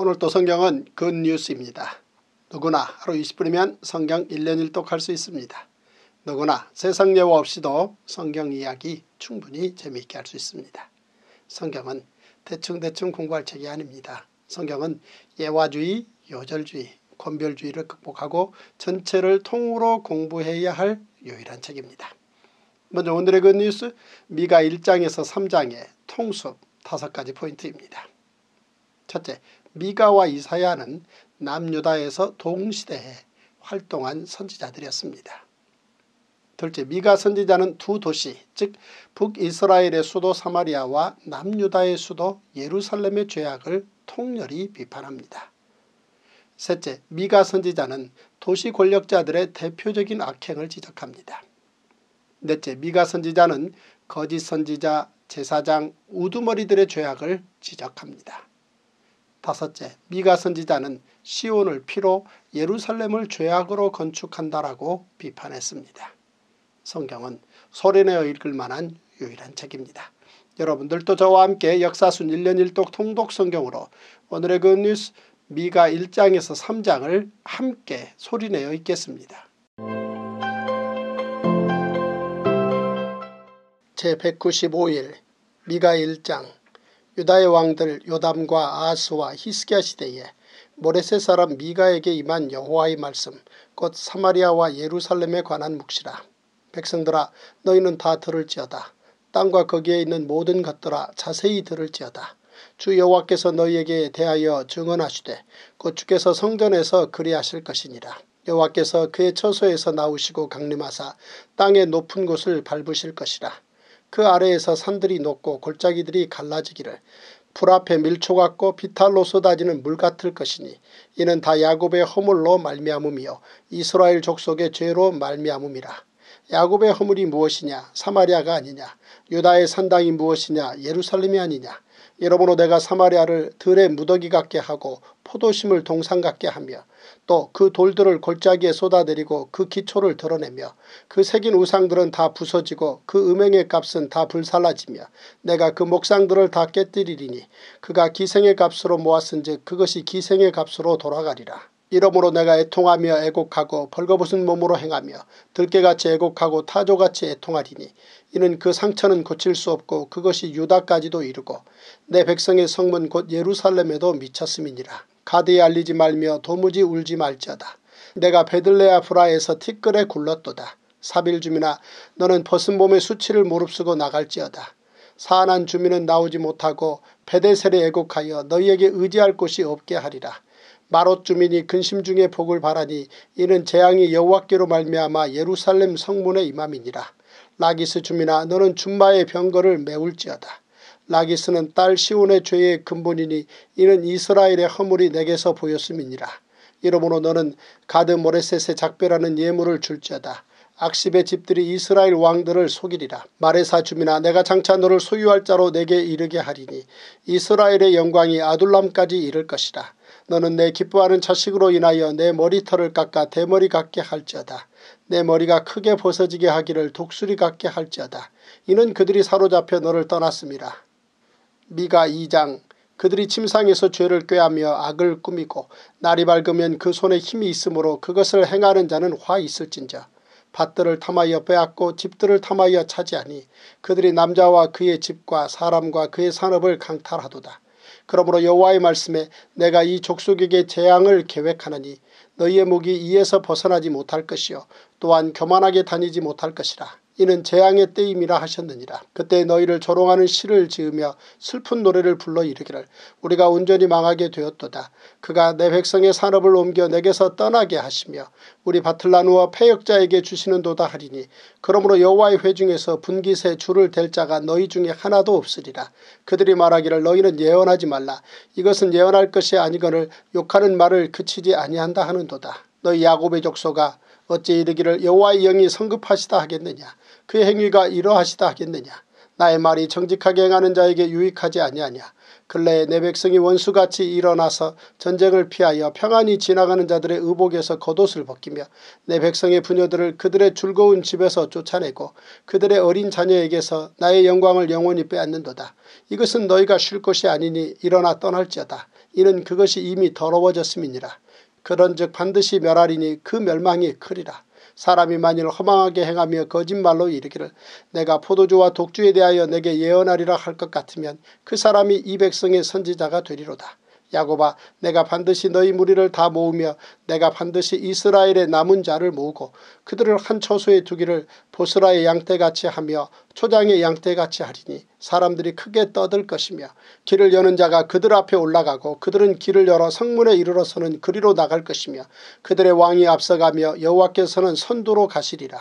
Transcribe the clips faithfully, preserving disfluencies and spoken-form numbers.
오늘 또 성경은 굿뉴스입니다. 누구나 하루 이십 분이면 성경 일 년 일 독 할 수 있습니다. 누구나 세상 예화 없이도 성경 이야기 충분히 재미있게 할 수 있습니다. 성경은 대충대충 공부할 책이 아닙니다. 성경은 예화주의, 요절주의, 권별주의를 극복하고 전체를 통으로 공부해야 할 유일한 책입니다. 먼저 오늘의 굿뉴스, 미가 일 장에서 삼 장의 통수 다섯 가지 포인트입니다. 첫째, 미가와 이사야는 남유다에서 동시대에 활동한 선지자들이었습니다. 둘째, 미가 선지자는 두 도시, 즉 북이스라엘의 수도 사마리아와 남유다의 수도 예루살렘의 죄악을 통렬히 비판합니다. 셋째, 미가 선지자는 도시 권력자들의 대표적인 악행을 지적합니다. 넷째, 미가 선지자는 거짓 선지자, 제사장, 우두머리들의 죄악을 지적합니다. 다섯째, 미가 선지자는 시온을 피로 예루살렘을 죄악으로 건축한다라고 비판했습니다. 성경은 소리내어 읽을 만한 유일한 책입니다. 여러분들도 저와 함께 역사순 일 년 일 독 통독 성경으로 오늘의 굿뉴스 미가 일 장에서 삼 장을 함께 소리내어 읽겠습니다. 제백구십오 일 미가 일 장. 유다의 왕들 요담과 아하스와 히스기야 시대에 모레셋 사람 미가에게 임한 여호와의 말씀, 곧 사마리아와 예루살렘에 관한 묵시라. 백성들아, 너희는 다 들을지어다. 땅과 거기에 있는 모든 것들아, 자세히 들을지어다. 주 여호와께서 너희에게 대하여 증언하시되 곧 주께서 성전에서 그리하실 것이니라. 여호와께서 그의 처소에서 나오시고 강림하사 땅의 높은 곳을 밟으실 것이라. 그 아래에서 산들이 녹고 골짜기들이 갈라지기를 풀 앞에 밀초 같고 비탈로 쏟아지는 물 같을 것이니 이는 다 야곱의 허물로 말미암음이요 이스라엘 족속의 죄로 말미암음이라. 야곱의 허물이 무엇이냐? 사마리아가 아니냐? 유다의 산당이 무엇이냐? 예루살렘이 아니냐? 이러므로 내가 사마리아를 들의 무더기 같게 하고 포도심을 동상 같게 하며 또 그 돌들을 골짜기에 쏟아내리고 그 기초를 드러내며 그 새긴 우상들은 다 부서지고 그 음행의 값은 다 불살라지며 내가 그 목상들을 다 깨뜨리리니 그가 기생의 값으로 모았은즉 그것이 기생의 값으로 돌아가리라. 이러므로 내가 애통하며 애곡하고 벌거벗은 몸으로 행하며 들깨같이 애곡하고 타조같이 애통하리니 이는 그 상처는 고칠 수 없고 그것이 유다까지도 이르고 내 백성의 성문 곧 예루살렘에도 미쳤음이니라. 가드에 알리지 말며 도무지 울지 말지어다. 내가 베들레아프라에서 티끌에 굴렀도다. 사빌 주민아, 너는 벗은 몸의 수치를 무릅쓰고 나갈지어다. 사안한 주민은 나오지 못하고 베데셀에 애곡하여 너희에게 의지할 곳이 없게 하리라. 마롯 주민이 근심 중에 복을 바라니 이는 재앙이 여호와께로 말미암아 예루살렘 성문에 임함이니라. 라기스 주민아, 너는 준마의 병거를 메울지어다. 라기스는 딸 시온의 죄의 근본이니 이는 이스라엘의 허물이 내게서 보였음이니라. 이러므로 너는 가드 모레셋의 작별하는 예물을 줄지어다. 악십의 집들이 이스라엘 왕들을 속이리라. 마레사 주민아, 내가 장차 너를 소유할 자로 내게 이르게 하리니 이스라엘의 영광이 아둘람까지 이를 것이라. 너는 내 기뻐하는 자식으로 인하여 내 머리털을 깎아 대머리 같게 할지어다. 내 머리가 크게 벗어지게 하기를 독수리 같게 할지어다. 이는 그들이 사로잡혀 너를 떠났음이라. 미가 이 장. 그들이 침상에서 죄를 꾀하며 악을 꾸미고 날이 밝으면 그 손에 힘이 있으므로 그것을 행하는 자는 화 있을진저. 밭들을 탐하여 빼앗고 집들을 탐하여 차지하니 그들이 남자와 그의 집과 사람과 그의 산업을 강탈하도다. 그러므로 여호와의 말씀에 내가 이 족속에게 재앙을 계획하노니 너희의 목이 이에서 벗어나지 못할 것이요 또한 교만하게 다니지 못할 것이라. 이는 재앙의 때임이라 하셨느니라. 그때 너희를 조롱하는 시를 지으며 슬픈 노래를 불러 이르기를 우리가 온전히 망하게 되었도다. 그가 내 백성의 산업을 옮겨 내게서 떠나게 하시며 우리 밭을 나누어 패역자에게 주시는도다 하리니 그러므로 여호와의 회중에서 분깃에 줄을 댈 자가 너희 중에 하나도 없으리라. 그들이 말하기를 너희는 예언하지 말라. 이것은 예언할 것이 아니거늘 욕하는 말을 그치지 아니한다 하는도다. 너희 야곱의 족속아, 어찌 이르기를 여호와의 영이 성급하시다 하겠느냐? 그의 행위가 이러하시다 하겠느냐? 나의 말이 정직하게 행하는 자에게 유익하지 아니하냐? 근래에 내 백성이 원수같이 일어나서 전쟁을 피하여 평안히 지나가는 자들의 의복에서 겉옷을 벗기며 내 백성의 부녀들을 그들의 즐거운 집에서 쫓아내고 그들의 어린 자녀에게서 나의 영광을 영원히 빼앗는도다. 이것은 너희가 쉴 것이 아니니 일어나 떠날지어다. 이는 그것이 이미 더러워졌음이니라. 그런즉 반드시 멸하리니 그 멸망이 크리라. 사람이 만일 허망하게 행하며 거짓말로 이르기를 내가 포도주와 독주에 대하여 내게 예언하리라 할 것 같으면 그 사람이 이 백성의 선지자가 되리로다. 야곱아, 내가 반드시 너희 무리를 다 모으며 내가 반드시 이스라엘의 남은 자를 모으고 그들을 한 처소에 두기를 보스라의 양떼같이 하며 초장의 양떼같이 하리니 사람들이 크게 떠들 것이며 길을 여는 자가 그들 앞에 올라가고 그들은 길을 열어 성문에 이르러서는 그리로 나갈 것이며 그들의 왕이 앞서가며 여호와께서는 선두로 가시리라.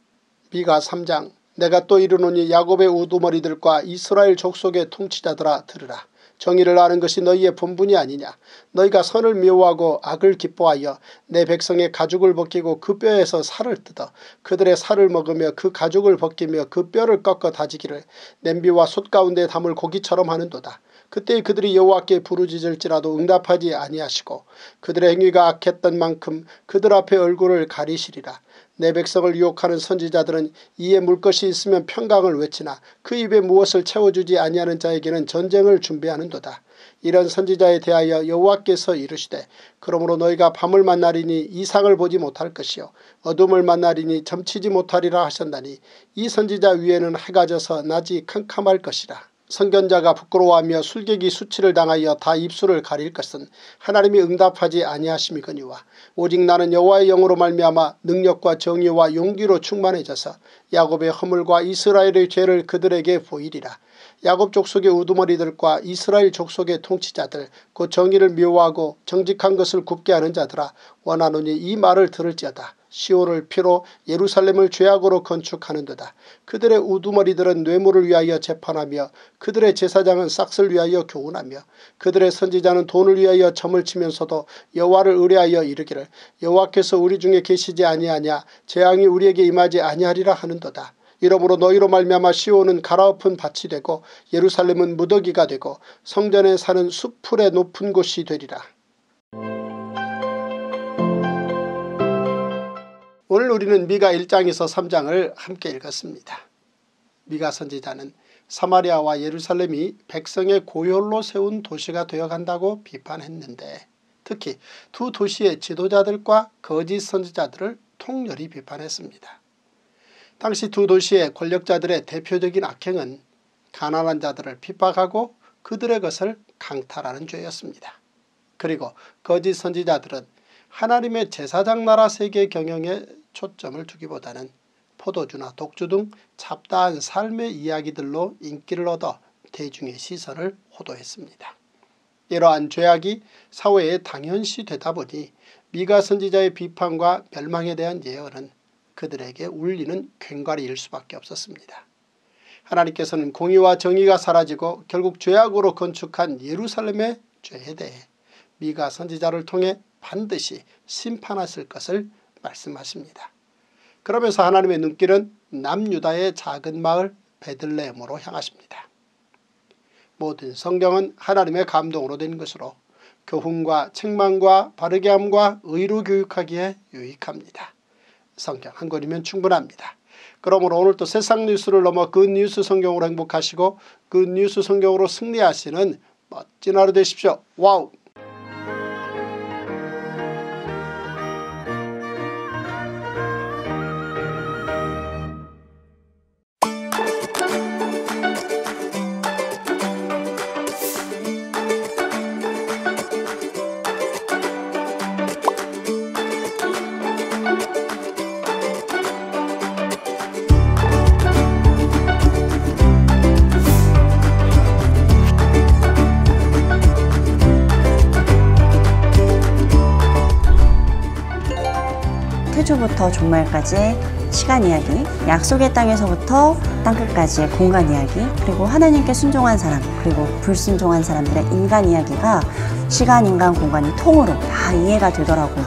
미가 삼 장. 내가 또 이르노니 야곱의 우두머리들과 이스라엘 족속의 통치자들아 들으라. 정의를 아는 것이 너희의 본분이 아니냐. 너희가 선을 미워하고 악을 기뻐하여 내 백성의 가죽을 벗기고 그 뼈에서 살을 뜯어 그들의 살을 먹으며 그 가죽을 벗기며 그 뼈를 꺾어 다지기를 냄비와 솥 가운데 담을 고기처럼 하는도다. 그때 그들이 여호와께 부르짖을지라도 응답하지 아니하시고 그들의 행위가 악했던 만큼 그들 앞에 얼굴을 가리시리라. 내 백성을 유혹하는 선지자들은 이에 물 것이 있으면 평강을 외치나 그 입에 무엇을 채워주지 아니하는 자에게는 전쟁을 준비하는도다. 이런 선지자에 대하여 여호와께서 이르시되 그러므로 너희가 밤을 만나리니 이상을 보지 못할 것이요 어둠을 만나리니 점치지 못하리라 하셨나니 이 선지자 위에는 해가 져서 낮이 캄캄할 것이라. 선견자가 부끄러워하며 술객이 수치를 당하여 다 입술을 가릴 것은 하나님이 응답하지 아니하심이거니와 오직 나는 여호와의 영으로 말미암아 능력과 정의와 용기로 충만해져서 야곱의 허물과 이스라엘의 죄를 그들에게 보이리라. 야곱 족속의 우두머리들과 이스라엘 족속의 통치자들 곧 정의를 미워하고 정직한 것을 굽게 하는 자들아 원하노니 이 말을 들을지어다. 시온을 피로 예루살렘을 죄악으로 건축하는도다. 그들의 우두머리들은 뇌물을 위하여 재판하며 그들의 제사장은 싹을 위하여 교훈하며 그들의 선지자는 돈을 위하여 점을 치면서도 여호와를 의뢰하여 이르기를 여호와께서 우리 중에 계시지 아니하냐 재앙이 우리에게 임하지 아니하리라 하는도다. 이러므로 너희로 말미암아 시온은 갈아엎은 밭이 되고 예루살렘은 무더기가 되고 성전에 사는 숲풀의 높은 곳이 되리라. 오늘 우리는 미가 일 장에서 삼 장을 함께 읽었습니다. 미가 선지자는 사마리아와 예루살렘이 백성의 고혈로 세운 도시가 되어간다고 비판했는데 특히 두 도시의 지도자들과 거짓 선지자들을 통렬히 비판했습니다. 당시 두 도시의 권력자들의 대표적인 악행은 가난한 자들을 핍박하고 그들의 것을 강탈하는 죄였습니다. 그리고 거짓 선지자들은 하나님의 제사장 나라 세계 경영에 초점을 두기보다는 포도주나 독주 등 잡다한 삶의 이야기들로 인기를 얻어 대중의 시선을 호도했습니다. 이러한 죄악이 사회에 당연시되다 보니 미가 선지자의 비판과 멸망에 대한 예언은 그들에게 울리는 괭과리일 수밖에 없었습니다. 하나님께서는 공의와 정의가 사라지고 결국 죄악으로 건축한 예루살렘의 죄에 대해 미가 선지자를 통해 반드시 심판하실 것을 말씀하십니다. 그러면서 하나님의 눈길은 남유다의 작은 마을 베들레헴으로 향하십니다. 모든 성경은 하나님의 감동으로 된 것으로 교훈과 책망과 바르게함과 의로 교육하기에 유익합니다. 성경 한 권이면 충분합니다. 그러므로 오늘도 세상 뉴스를 넘어 굿뉴스 성경으로 행복하시고 굿뉴스 성경으로 승리하시는 멋진 하루 되십시오. 와우! 태초부터 종말까지의 시간 이야기, 약속의 땅에서부터 땅끝까지의 공간 이야기, 그리고 하나님께 순종한 사람, 그리고 불순종한 사람들의 인간 이야기가 시간, 인간, 공간이 통으로 다 이해가 되더라고요.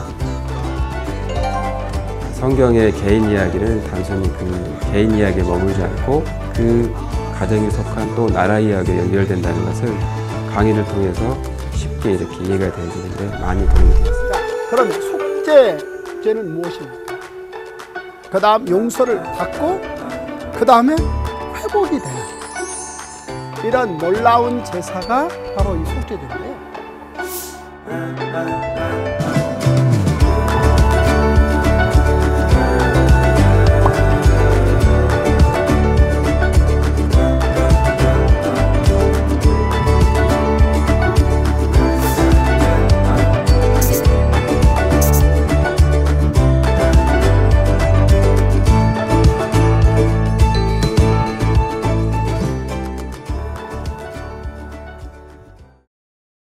성경의 개인 이야기는 단순히 그 개인 이야기에 머물지 않고 그 가정에 속한 또 나라 이야기에 연결된다는 것을 강의를 통해서 쉽게 이렇게 이해가 되는데 많이 도움이 되었습니다. 그럼 속죄 죄는 무엇입니까? 그 다음 용서를 받고 그 다음에 회복이 되는 이런 놀라운 제사가 바로 이 속죄제인데요. 아, 아, 아.